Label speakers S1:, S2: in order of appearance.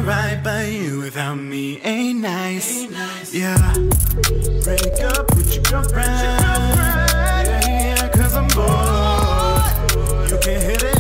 S1: right by you without me ain't nice. Yeah, break up with your girlfriend. Yeah, cause I'm bored. You can hit it